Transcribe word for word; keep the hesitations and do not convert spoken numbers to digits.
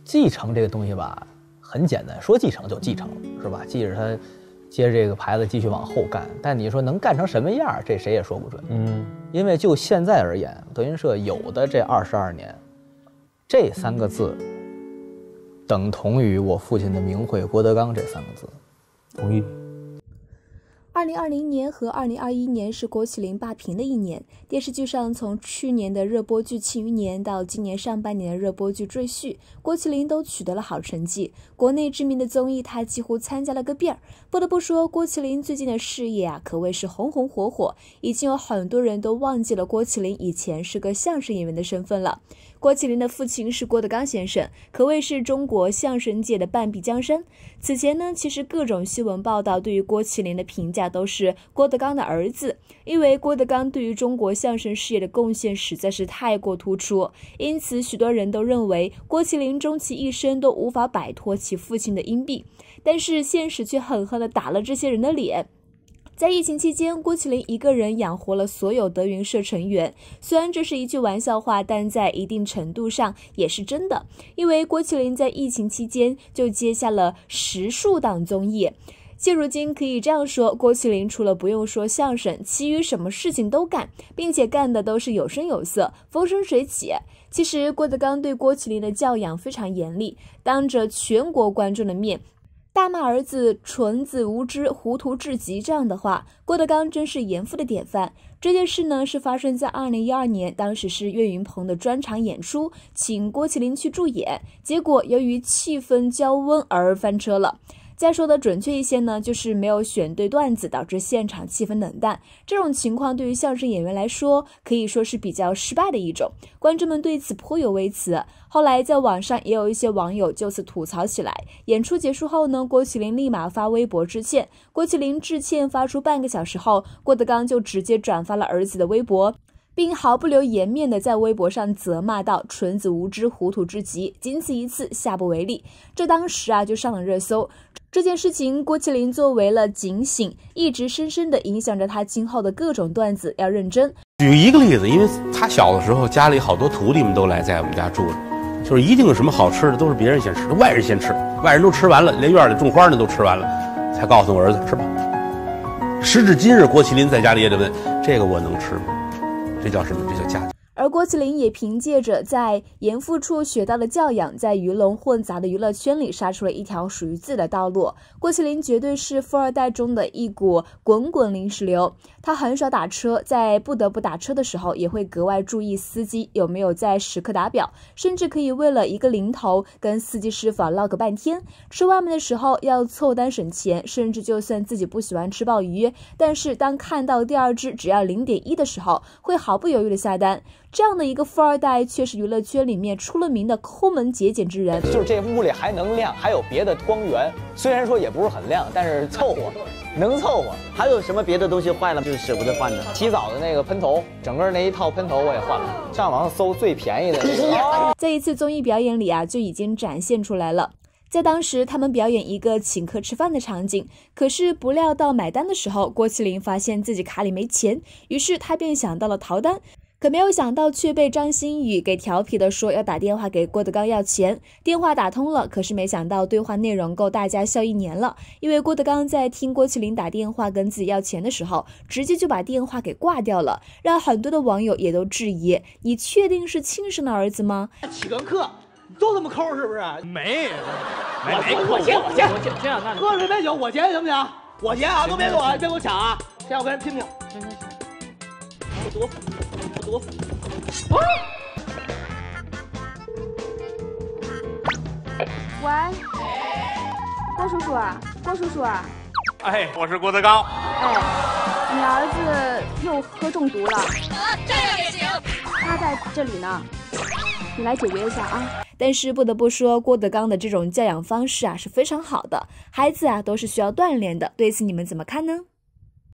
继承这个东西吧，很简单，说继承就继承，是吧？记着他接着这个牌子继续往后干，但你说能干成什么样，这谁也说不准。嗯，因为就现在而言，德云社有的这二十二年，这三个字等同于我父亲的名讳郭德纲这三个字。 同意。 二零二零年和二零二一年是郭麒麟霸屏的一年，电视剧上从去年的热播剧《庆余年》到今年上半年的热播剧《赘婿》，郭麒麟都取得了好成绩。国内知名的综艺他几乎参加了个遍儿。不得不说，郭麒麟最近的事业啊，可谓是红红火火，已经有很多人都忘记了郭麒麟以前是个相声演员的身份了。郭麒麟的父亲是郭德纲先生，可谓是中国相声界的半壁江山。此前呢，其实各种新闻报道对于郭麒麟的评价都是郭德纲的儿子，因为郭德纲对于中国相声事业的贡献实在是太过突出，因此许多人都认为郭麒麟终其一生都无法摆脱其父亲的荫蔽。但是现实却狠狠地打了这些人的脸。在疫情期间，郭麒麟一个人养活了所有德云社成员。虽然这是一句玩笑话，但在一定程度上也是真的。因为郭麒麟在疫情期间就接下了十数档综艺。现如今可以这样说，郭麒麟除了不用说相声，其余什么事情都干，并且干的都是有声有色，风生水起。其实郭德纲对郭麒麟的教养非常严厉，当着全国观众的面大骂儿子蠢子无知糊涂至极这样的话，郭德纲真是严父的典范。这件事呢是发生在二零一二年，当时是岳云鹏的专场演出，请郭麒麟去助演，结果由于气氛较温而翻车了。再说的准确一些呢，就是没有选对段子，导致现场气氛冷淡。这种情况对于相声演员来说，可以说是比较失败的一种。观众们对此颇有微词。后来在网上也有一些网友就此吐槽起来。演出结束后呢，郭麒麟立马发微博致歉。郭麒麟致歉发出半个小时后，郭德纲就直接转发了儿子的微博，并毫不留颜面地在微博上责骂道蠢子无知糊涂至极，仅此一次，下不为例。这当时啊就上了热搜。这件事情郭麒麟作为了警醒，一直深深地影响着他今后的各种段子要认真。 举一个例子，因为他小的时候家里好多徒弟们都来在我们家住着，就是一定有什么好吃的都是别人先吃，外人先吃，外人都吃完了，连院里种花的都吃完了，才告诉我儿子吃吧。时至今日，郭麒麟在家里也得问，这个我能吃吗？这叫什么？这叫家。 而郭麒麟也凭借着在严父处学到的教养，在鱼龙混杂的娱乐圈里杀出了一条属于自己的道路。郭麒麟绝对是富二代中的一股滚滚零食流，他很少打车，在不得不打车的时候也会格外注意司机有没有在时刻打表，甚至可以为了一个零头跟司机师傅唠个半天。吃外卖的时候要凑单省钱，甚至就算自己不喜欢吃鲍鱼，但是当看到第二只只要 零点一 的时候，会毫不犹豫的下单。这样的一个富二代，却是娱乐圈里面出了名的抠门节俭之人。 就是这屋里还能亮，还有别的光源，虽然说也不是很亮，但是凑合，能凑合。 还有什么别的东西坏了就是舍不得换的？ 洗澡的那个喷头，整个那一套喷头我也换了。上网上搜最便宜的那个。 在一次综艺表演里啊，就已经展现出来了。在当时他们表演一个请客吃饭的场景，可是不料到买单的时候，郭麒麟发现自己卡里没钱，于是他便想到了逃单。可没有想到却被张馨予给调皮的说要打电话给郭德纲要钱。电话打通了，可是没想到对话内容够大家笑一年了。因为郭德纲在听郭麒麟打电话跟自己要钱的时候，直接就把电话给挂掉了，让很多的网友也都质疑，你确定是亲生的儿子吗？ 请个客都这么抠是不是？ 没没没我钱我钱我钱这样那喝水杯酒我钱行不行？我钱啊，都别给我别给我抢啊！先我跟人拼拼。行行行，我多付我多付。啊！ 喂，郭叔叔啊，郭叔叔啊。 哎，我是郭德纲。 哎，你儿子又喝中毒了。 啊，这样也行。 他在这里呢。你来解决一下啊！ 但是不得不说，郭德纲的这种教养方式啊是非常好的，孩子啊都是需要锻炼的。对此你们怎么看呢？